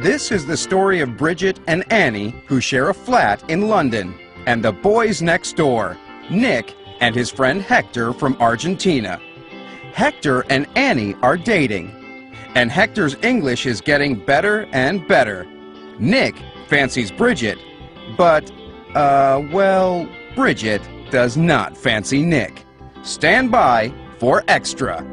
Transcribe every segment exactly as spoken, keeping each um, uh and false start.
This is the story of Bridget and Annie, who share a flat in London, and the boys next door, Nick and his friend Hector from Argentina. Hector and Annie are dating, and Hector's English is getting better and better. Nick fancies Bridget, but, uh, well, Bridget does not fancy Nick. Stand by for Extra.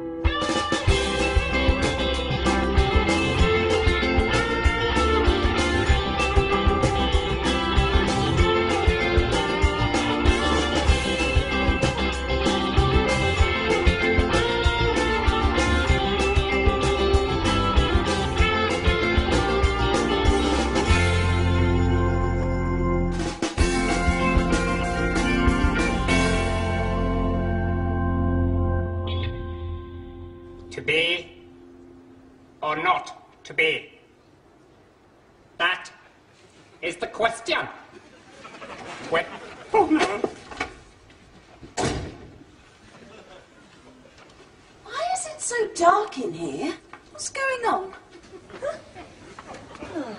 To be or not to be? That is the question. When... Oh no. Why is it so dark in here? What's going on? Huh? Oh.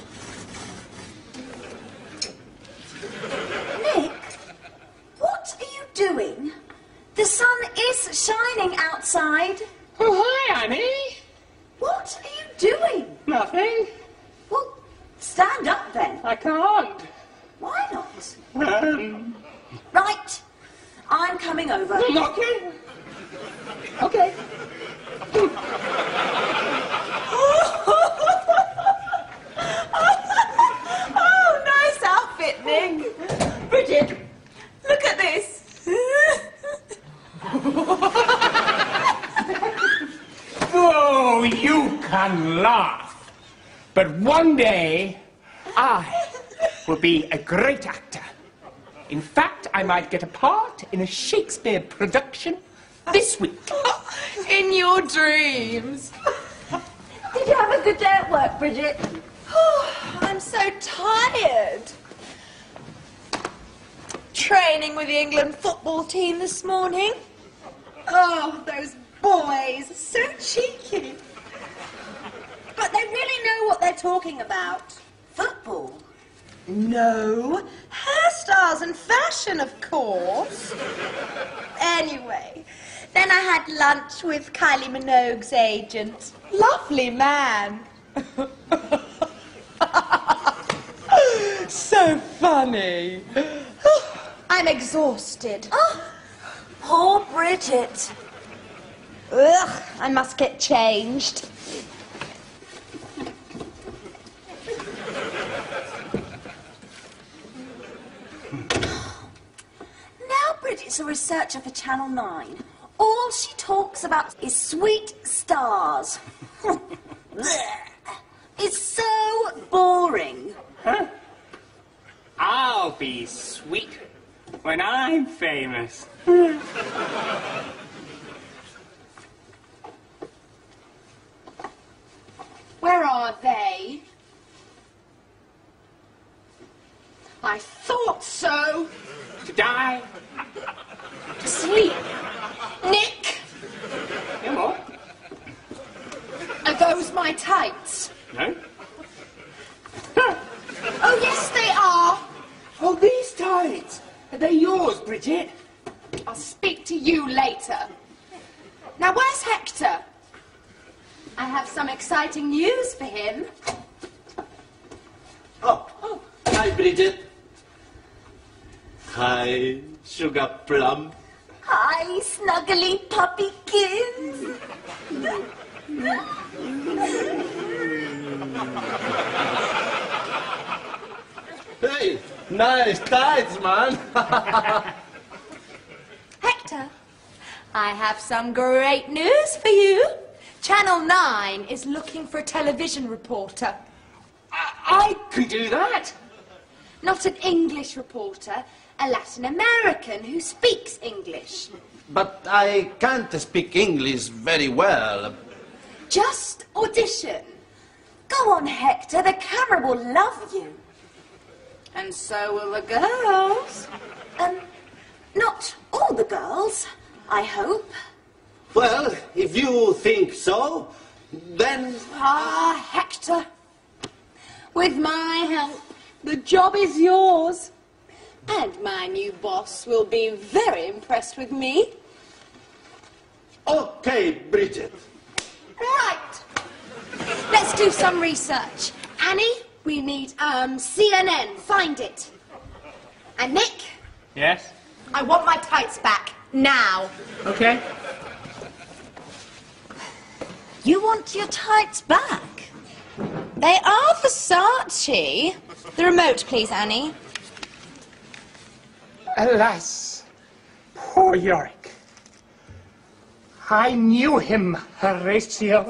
Nick, what are you doing? The sun is shining outside. Oh, hi, Annie. What are you doing? Nothing. Well, stand up then. I can't. Why not? Um... Right, I'm coming over. Okay. Okay. Oh, nice outfit, Nick. Bridget, look at this. Oh, you can laugh. But one day, I will be a great actor. In fact, I might get a part in a Shakespeare production this week. In your dreams. Did you have a good day at work, Bridget? Oh, I'm so tired. Training with the England football team this morning. Oh, those boys, so cheeky. But they really know what they're talking about. Football? No. Hairstyles and fashion, of course. Anyway, then I had lunch with Kylie Minogue's agent. Lovely man. So funny. I'm exhausted. Oh, poor Bridget. Ugh, I must get changed. Now Bridget's a researcher for Channel nine. All she talks about is sweet stars. It's so boring. Huh? I'll be sweet when I'm famous. Where are they? I thought so. To die. To sleep. Nick, You what? are those my tights? No? Oh, yes, they are. Oh, these tights. Are they yours, Bridget? I'll speak to you later. Now, where's Hector? I have some exciting news for him. Oh, oh. Hi, Bridget. Hi, Sugar Plum. Hi, snuggly puppykins. Hey, nice tights, man. Hector, I have some great news for you. Channel nine is looking for a television reporter. I, I could do that. Not an English reporter, a Latin American who speaks English. But I can't speak English very well. Just audition. Go on, Hector, the camera will love you. And so will the girls. Um, not all the girls, I hope. Well, if you think so, then... Ah, Hector, With my help, the job is yours. And my new boss will be very impressed with me. Okay, Bridget. Right. Let's do some research. Annie, we need, um, C N N. Find it. And Nick? Yes? I want my tights back. Now. Okay. You want your tights back? They are Versace. The remote, please, Annie. Alas, poor Yorick. I knew him, Horatio.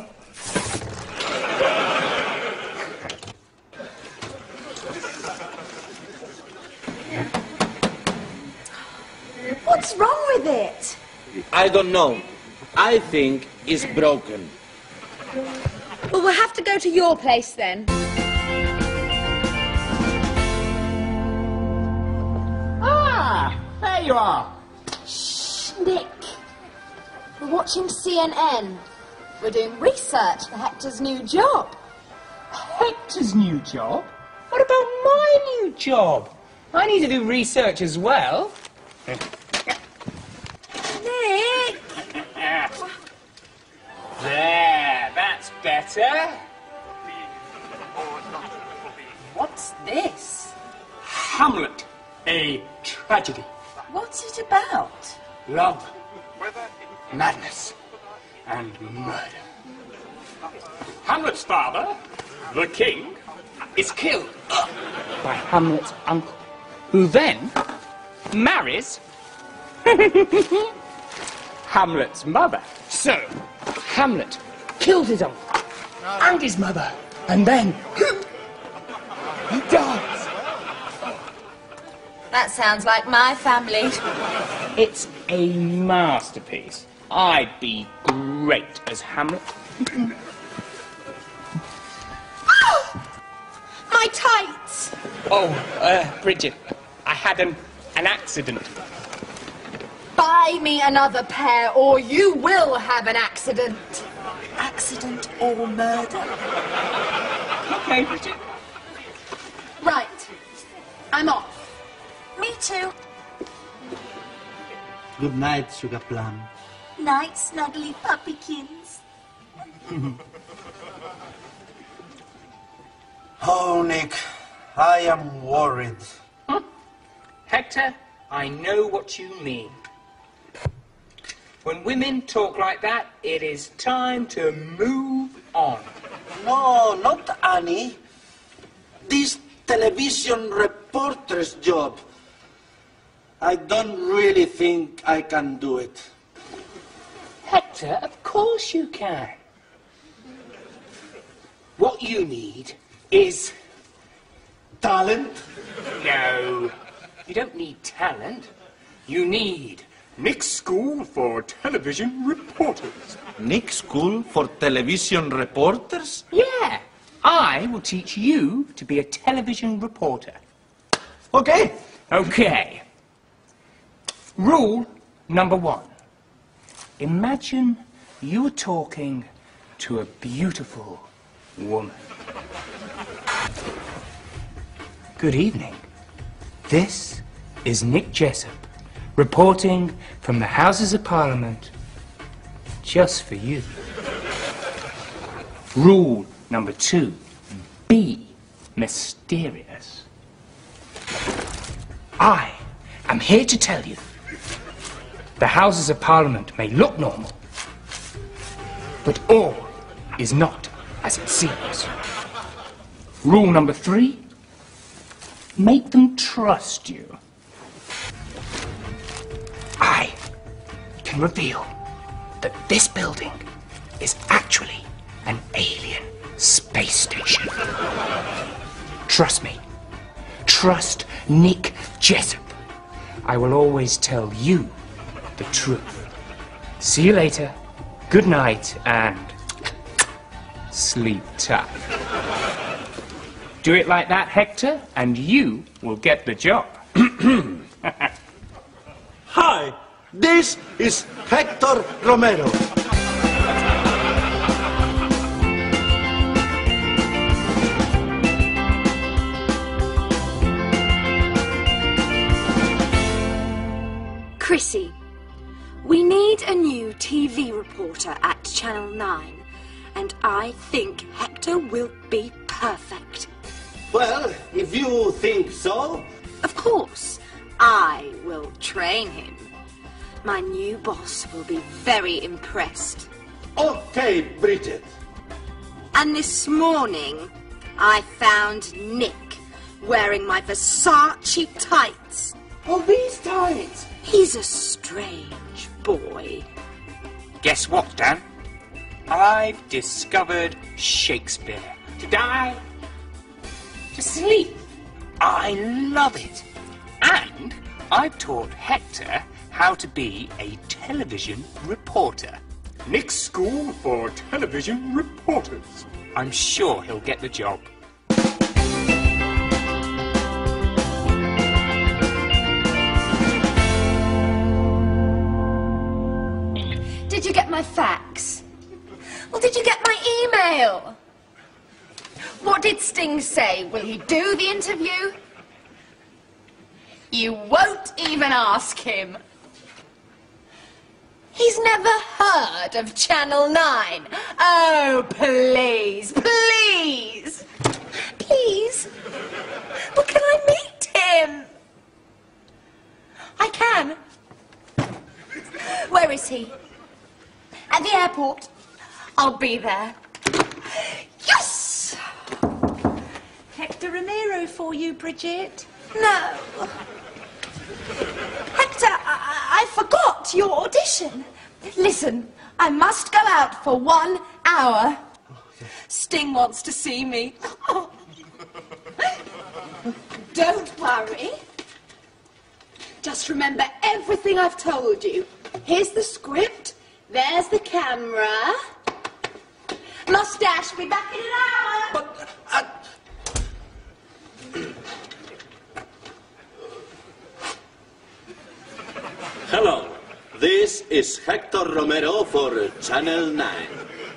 What's wrong with it? I don't know. I think it's broken. Well, we'll have to go to your place then. Ah, there you are. Shh, Nick. We're watching C N N. We're doing research for Hector's new job. Hector's new job? What about my new job? I need to do research as well. Nick! There, that's better. What's this? Hamlet, a tragedy. What's it about? Love, madness, and murder. Hamlet's father, the king, is killed by Hamlet's uncle, who then marries Hamlet's mother. So, Hamlet killed his uncle and his mother, and then he dies. That sounds like my family. It's a masterpiece. I'd be great as Hamlet. My tights! Oh, uh, Bridget, I had an, an accident. Buy me another pair or you will have an accident. Accident or murder? Okay, Bridget. Right. I'm off. Me too. Good night, Sugar Plum. Night, snuggly puppykins. Oh, Nick, I am worried. Huh? Hector, I know what you mean. When women talk like that, it is time to move on. No, not Annie. This television reporter's job. I don't really think I can do it. Hector, of course you can. What you need is Talent? no. You don't need talent. You need Nick's School for Television Reporters. Nick School for Television Reporters? Yeah. I will teach you to be a television reporter. Okay. Okay. Rule number one. Imagine you are talking to a beautiful woman. Good evening. This is Nick Jessup, reporting from the Houses of Parliament, just for you. Rule number two. Be mysterious. I am here to tell you the Houses of Parliament may look normal, but all is not as it seems. Rule number three, make them trust you. I can reveal that this building is actually an alien space station. Trust me. Trust Nick Jessup. I will always tell you the truth. See you later. Good night and sleep tight. Do it like that, Hector, and you will get the job. Hi, this is Hector Romero. Channel nine, and I think Hector will be perfect. Well, if you think so. Of course, I will train him. My new boss will be very impressed. Okay, Bridget. And this morning, I found Nick wearing my Versace tights. Oh, these tights. He's a strange boy. Guess what, Dan? I've discovered Shakespeare. To die, to sleep. I love it. And I've taught Hector how to be a television reporter. Nick's School for Television Reporters. I'm sure he'll get the job. Did you get my fax? Well, did you get my email? What did Sting say? Will he do the interview? You won't even ask him. He's never heard of Channel nine. Oh, please, please, please. Well, can I meet him? I can. Where is he? At the airport. I'll be there. Yes! Hector Ramiro for you, Bridget. No. Hector, I, I forgot your audition. Listen, I must go out for one hour. Sting wants to see me. Don't worry. Just remember everything I've told you. Here's the script. There's the camera. Mustache, be back in an hour. But, uh... Hello, this is Hector Romero for Channel nine.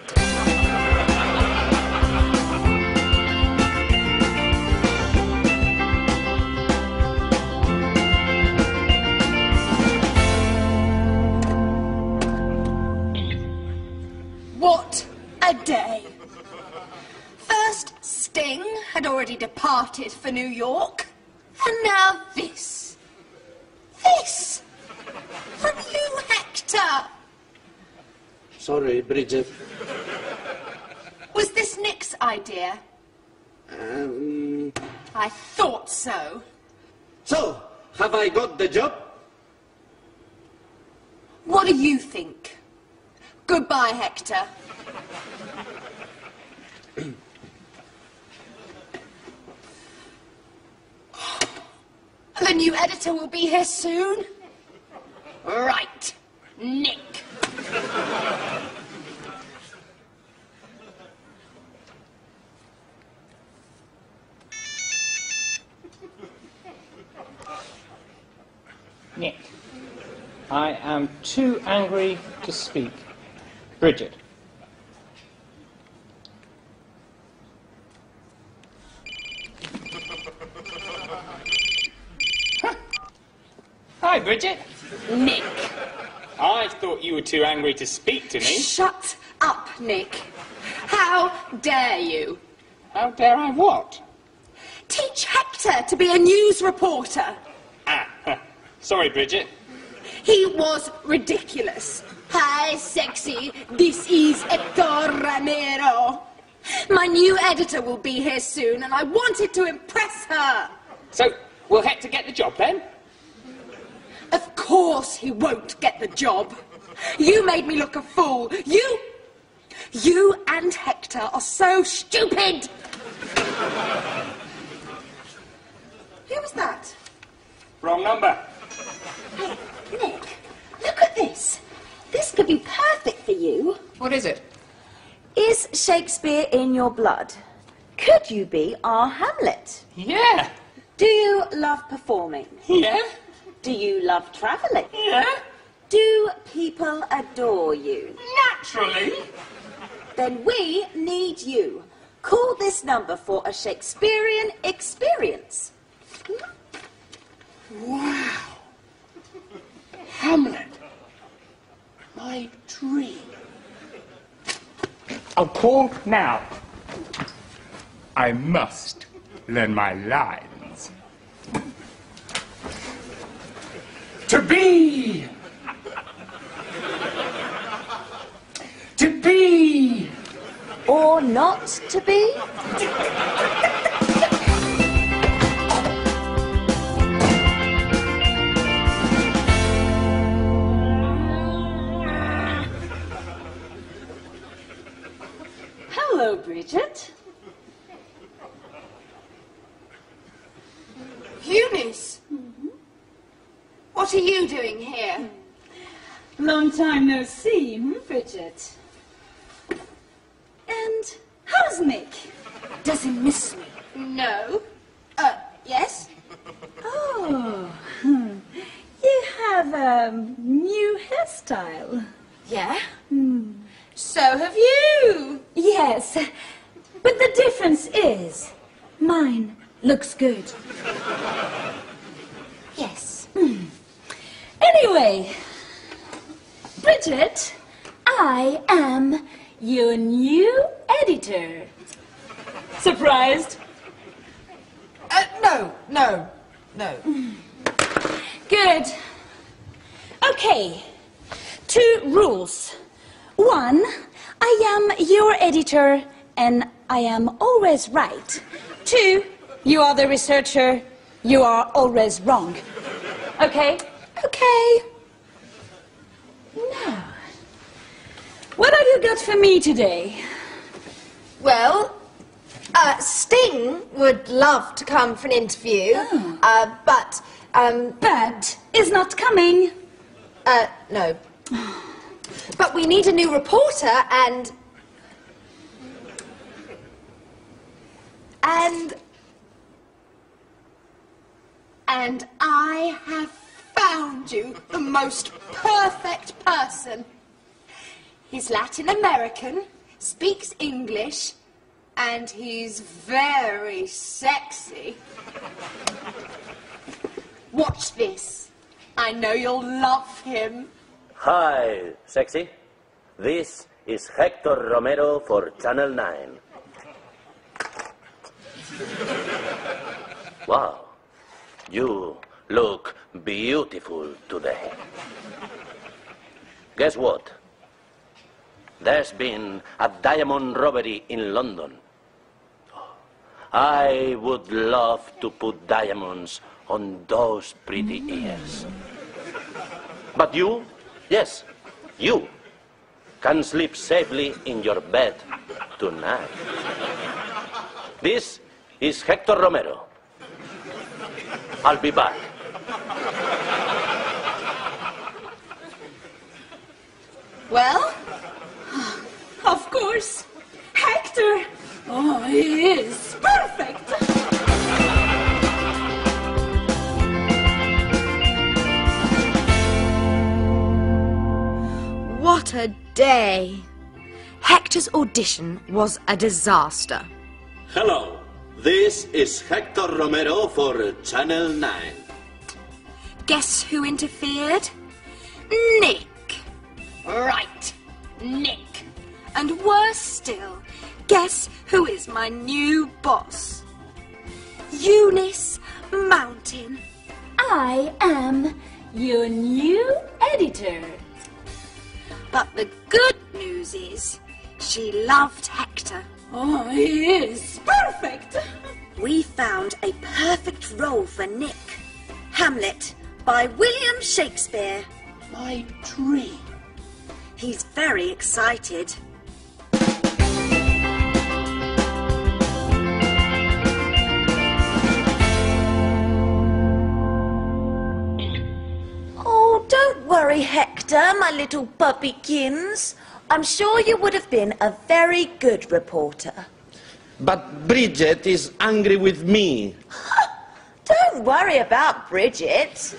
What a day. First, Sting had already departed for New York, and now this. This. From you, Hector. Sorry, Bridget. Was this Nick's idea? Um... I thought so. So, have I got the job? What do you think? Goodbye, Hector. The new editor will be here soon. Right, Nick. Nick, I am too angry to speak. Bridget. Huh. Hi, Bridget. Nick. I thought you were too angry to speak to me. Shut up, Nick. How dare you? How dare I what? Teach Hector to be a news reporter. Ah, huh. Sorry, Bridget. He was ridiculous. Hi, sexy. This is Hector Ramiro. My new editor will be here soon, and I wanted to impress her. So, will Hector get the job then? Of course he won't get the job. You made me look a fool. You... You and Hector are so stupid. Who was that? Wrong number. Hey, Nick, look at this. This could be perfect for you. What is it? Is Shakespeare in your blood? Could you be our Hamlet? Yeah. Do you love performing? Yeah. Do you love travelling? Yeah. Do people adore you? Naturally. Then we need you. Call this number for a Shakespearean experience. Wow. Hamlet. My dream. I'll call now. I must learn my lines. To be. To be. Or not to be? Hello, Bridget. Eunice! Mm-hmm. What are you doing here? Long time no see, hmm, Bridget? And how's Nick? Does he miss me? No. Uh, yes? Oh, hmm. You have a new hairstyle. Yeah? Hmm. So have you. Yes, but the difference is mine looks good. Yes. Hmm. Anyway, Bridget, I am your new editor. Surprised? Uh, no, no, no. Good. Okay, two rules. One, I am your editor and I am always right. Two, you are the researcher, you are always wrong. Okay? Okay. Now, what have you got for me today? Well, uh, Sting would love to come for an interview, Oh. uh, but, um, But is not coming. uh, no. But we need a new reporter and... And... And I have found you the most perfect person. He's Latin American, speaks English, and he's very sexy. Watch this. I know you'll love him. Hi, sexy. This is Hector Romero for Channel nine. Wow, you look beautiful today. Guess what? There's been a diamond robbery in London. I would love to put diamonds on those pretty ears. But you, yes, you can sleep safely in your bed tonight. This is Hector Romero. I'll be back. Well? Of course. Hector. Oh, he is perfect. What a day. Hector's audition was a disaster. Hello, this is Hector Romero for Channel nine. Guess who interfered? Nick. Right, Nick. And worse still, guess who is my new boss? Eunice Mountain. I am your new editor. But the good news is, she loved Hector. Oh, he is perfect. We found a perfect role for Nick. Hamlet by William Shakespeare. My dream. He's very excited. Oh, don't worry, Hector, my little puppykins. I'm sure you would have been a very good reporter. But Bridget is angry with me. Don't worry about Bridget.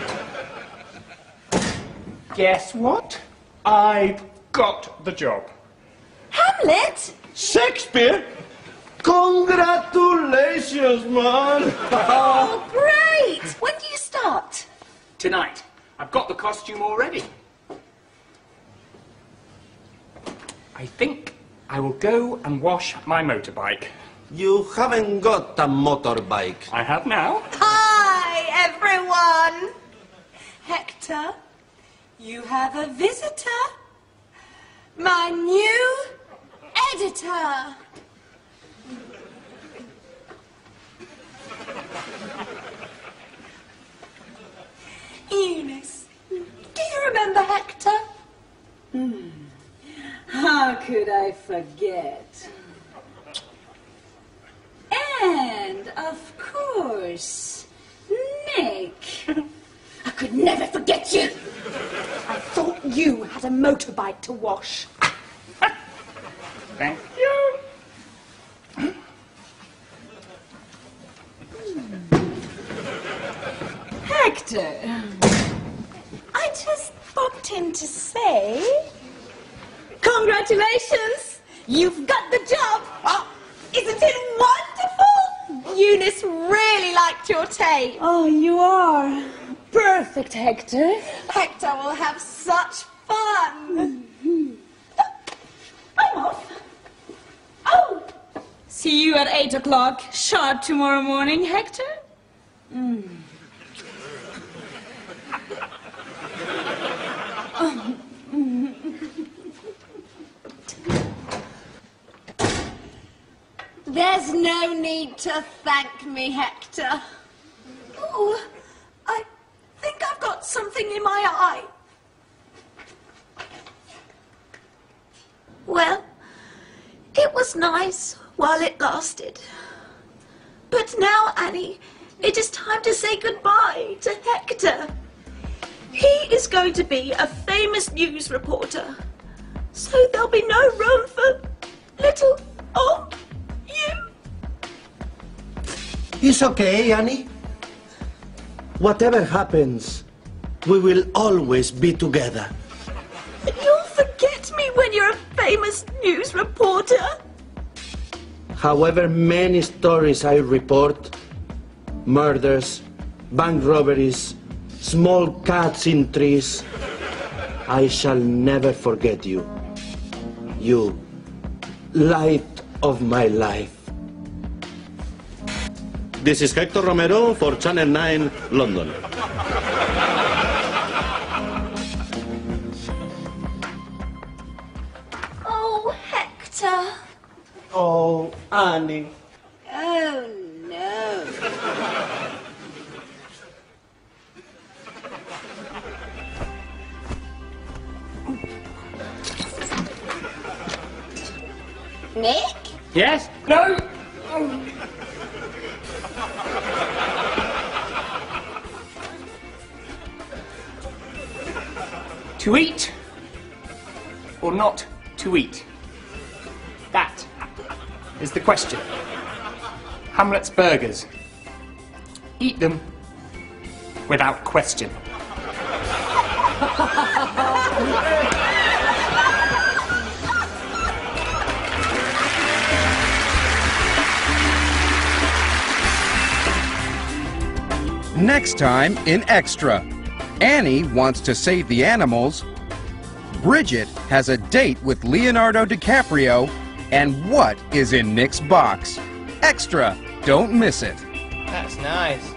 Guess what? I got the job. Hamlet? Shakespeare? Congratulations, man! Oh, great! When do you start? Tonight. I've got the costume already. I think I will go and wash my motorbike. You haven't got a motorbike. I have now. Hi, everyone. Hector, you have a visitor. My new editor. Eunice, do you remember Hector? Hmm. How could I forget? And, of course, Nick. I could never forget you. I thought you had a motorbike to wash. Thank you. Hector, I just popped in to say, congratulations, you've got the job. Oh, isn't it wonderful? Eunice really liked your tape. Oh, you are perfect, Hector. Hector will have such fun. I'm off. Oh, see you at eight o'clock sharp tomorrow morning, Hector. Mm. There's no need to thank me, Hector. Oh, I think I've got something in my eye. Well, it was nice while it lasted. But now, Annie, it is time to say goodbye to Hector. He is going to be a famous news reporter. So there'll be no room for little old you. It's okay, Annie. Whatever happens, we will always be together. You'll forget me when you're a famous news reporter. However many stories I report, murders, bank robberies, small cats in trees, I shall never forget you. You, light of my life. This is Hector Romero for Channel nine, London. Oh, Hector. Oh, Annie. Oh, no. Nick? Yes? No? Oh. To eat or not to eat? That is the question. Hamlet's burgers. Eat them without question. Next time in Extra, Annie wants to save the animals, Bridget has a date with Leonardo DiCaprio, and what is in Nick's box. Extra, don't miss it. That's nice.